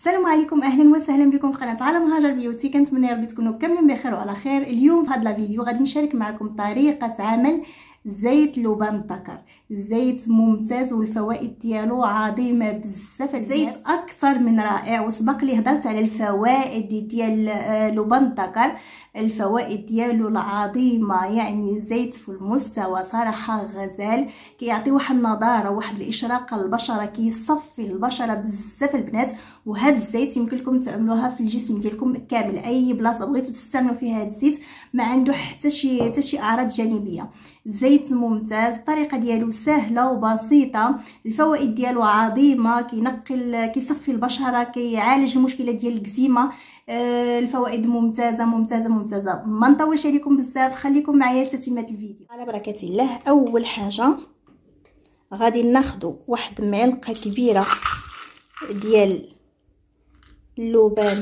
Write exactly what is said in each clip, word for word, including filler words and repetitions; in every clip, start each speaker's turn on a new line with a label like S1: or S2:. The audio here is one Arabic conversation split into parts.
S1: السلام عليكم، اهلا وسهلا بكم في قناه عالم هاجر بيوتي. كنتمنى ربي تكونوا كاملين بخير وعلى خير. اليوم في هذا الفيديو غادي نشارك معكم طريقه عمل زيت لبان الذكر. زيت ممتاز والفوائد ديالو عظيمه بزاف. زيت اكثر من رائع، وسبق لي هضرت على الفوائد ديال لبان الذكر، الفوائد ديالو العظيمه، يعني زيت في المستوى صراحه غزال، كيعطي واحد النضاره واحد الاشراقه للبشره، كيصفي البشره بزاف البنات. وهذا الزيت يمكن لكم تعملوها في الجسم ديالكم كامل، اي بلاصه بغيتوا تستعملوا فيها هذا الزيت ما عنده حتى شي حتى شي اعراض جانبيه. زيت ممتاز، الطريقه ديالو سهله وبسيطه، الفوائد ديالو عظيمه، كينقي كيصفي البشره، كيعالج المشكله ديال الكزيمه. آه الفوائد ممتازه ممتازه ممتازه. ما نطولش عليكم بزاف، خليكم معايا لتتمه الفيديو. على بركه الله، اول حاجه غادي ناخذ واحد معلقه كبيره ديال اللبان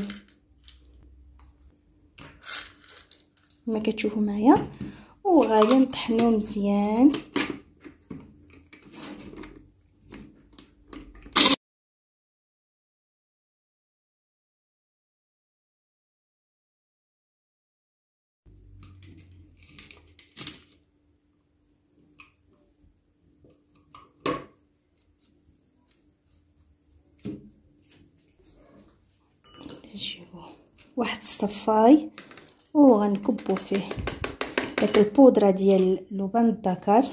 S1: ما كتشوفوا معايا، وغادي نطحنوه مزيان. نجيبو واحد الصفاي وغنكبو فيه داك البودره ديال لبان الذكر.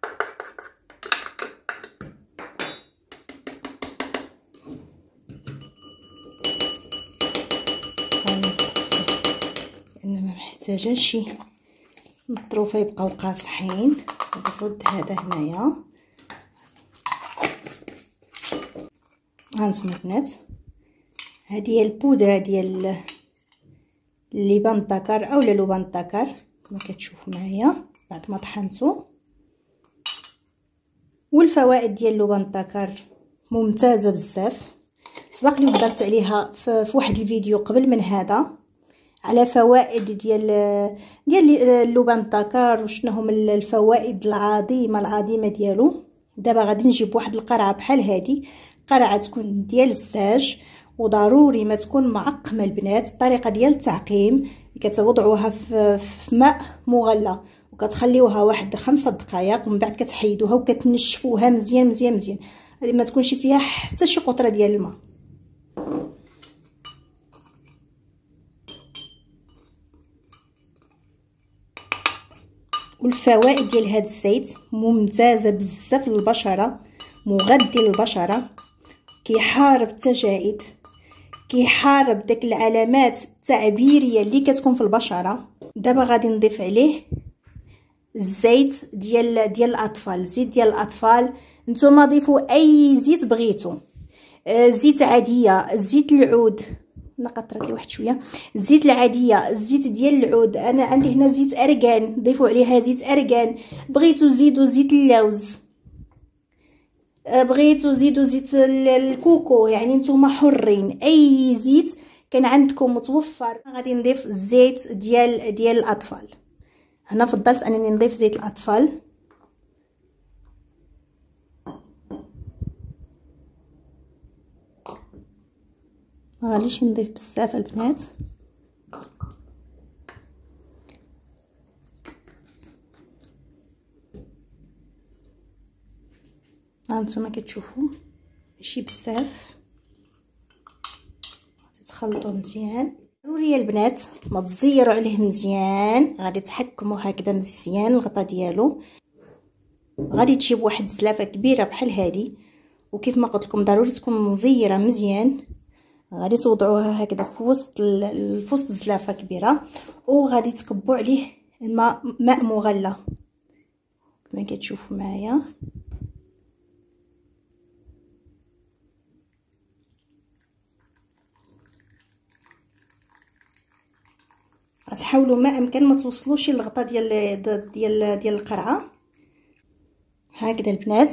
S1: غنصفيه لان ما محتاجاش نضرو فيه يبقاو قاصحين. نرد هذا هنايا. هانتوما البنات، هذه هي البودره ديال لبان الذكر او لبان الذكر كما كتشوفوا معايا بعد ما طحنتو. والفوائد ديال لبان الذكر ممتازه بزاف، سبق لي هضرت عليها في واحد الفيديو قبل من هذا على فوائد ديال ديال لبان الذكر وشنو هما الفوائد العظيمه العظيمه ديالو. دابا غادي نجيب واحد القرعه بحال هذه، قرعه تكون ديال الساج، وضروري ما تكون معقمه البنات. الطريقه ديال التعقيم كتوضعوها في, في ماء مغلى وكتخليوها واحد خمسة دقائق، ومن بعد كتحيدوها وكتنشفوها مزيان مزيان مزيان، ما تكونش فيها حتى شي قطره ديال الماء. والفوائد ديال هذا الزيت ممتازه بزاف للبشره، مغذي للبشره، كيحارب التجاعيد، كيحارب داك العلامات التعبيريه اللي كتكون في البشره. دابا غادي نضيف عليه الزيت ديال ديال الاطفال. الزيت ديال الاطفال نتوما ضيفوا اي زيت بغيتو، آه زيت عاديه، زيت العود، انا قطرت لي واحد شويه، الزيت العاديه، الزيت ديال العود. انا عندي هنا زيت ارغان، ضيفوا عليها زيت ارغان. بغيتو زيدوا زيت اللوز، بغيتو زيدوا زيت الكوكو، يعني نتوما حرين، اي زيت كان عندكم متوفر. غادي نضيف الزيت ديال ديال الاطفال. هنا فضلت انني نضيف زيت الاطفال. ما غاديش نضيف بزاف البنات. هانتوما كتشوفوا ماشي بزاف، تخلطوا مزيان. ضروري البنات ما تزيروا عليه مزيان، غادي تحكموا هكذا مزيان الغطا ديالو. غادي تجيب واحد الزلافه كبيره بحال هذه، وكيف ما قلت لكم ضروري تكون مزيره مزيان. غادي توضعوها هكذا في وسط في وسط الزلافه كبيره، وغادي تكبوا عليه الماء ماء مغلى كما كتشوفوا معايا. غتحاولوا ما امكن ما توصلوش للغطا ديال ديال ديال القرعه. هكذا البنات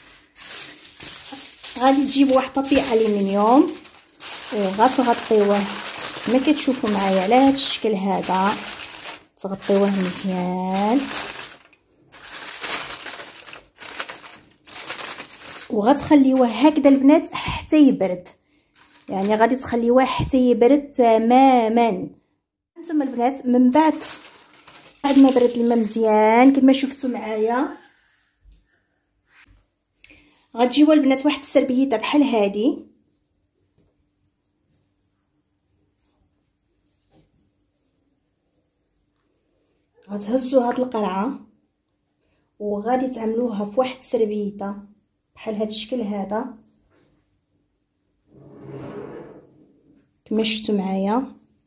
S1: غادي تجيبوا واحد بابي الومنيوم وغتغطيوه كما كتشوفوا معايا على هذا الشكل هذا، تغطيوه مزيان وغتخليوه هكذا البنات حتى يبرد. يعني غادي تخليوه حتى يبرد تماما. هانتوما البنات من بعد بعد ما برد الماء مزيان كما شفتوا معايا غتجيبوا البنات واحد السربيته بحال هذه، غتهزوا هاد القرعه وغادي تعملوها في واحد السربيته بحال هاد الشكل هذا كما شفتوا معايا،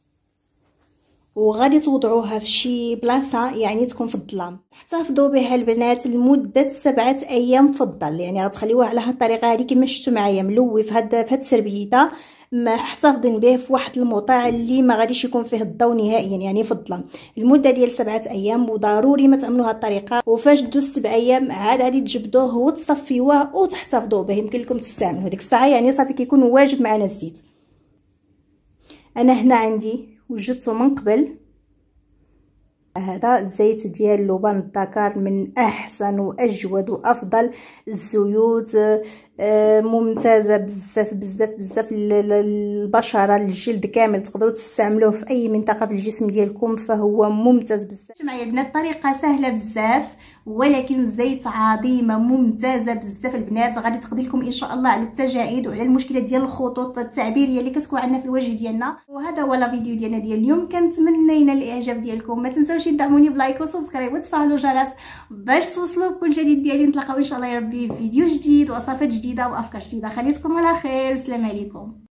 S1: وغادي توضعوها في شي بلاصه يعني تكون في الظلام. احتفظوا بها البنات لمده سبعة ايام في الظل، يعني غتخليوها على هاد الطريقه هذه كما شفتوا معايا ملوي في هاد في هاد السربيته محتفظين به في واحد الموضع اللي ما غاديش يكون فيه الضوء نهائيا يعني في الظلام المده ديال سبعة ايام. وضروري ما تعملوا هاد الطريقه، وفاش دوز سبع ايام عاد غادي تجبدوه وتصفيوه وتحتفظوا به. يمكن لكم تستعملوا ديك الساعه يعني صافي كيكون واجد معنا الزيت. انا هنا عندي وجدته من قبل هذا الزيت ديال لبن الذكر، من احسن واجود وافضل الزيوت، ممتازه بزاف بزاف بزاف للبشره للجلد كامل، تقدروا تستعملوه في اي منطقه في الجسم ديالكم فهو ممتاز بزاف. معايا البنات الطريقه سهله بزاف ولكن الزيت عظيمه ممتازه بزاف البنات، غادي تقضي لكم ان شاء الله على التجاعيد وعلى المشكله ديال الخطوط التعبيريه اللي كتكون عندنا في الوجه ديالنا. وهذا هو الفيديو ديالنا ديال اليوم، كنتمنى ينال الاعجاب ديالكم. ما تنساوش تدعموني بلايك وسبسكرايب وتفعلوا الجرس باش توصلوا بكل جديد ديالي. نتلاقاو ان شاء الله يا ربي في فيديو جديد وصفات جديده وافكار جديده. خليكم على خير والسلام عليكم.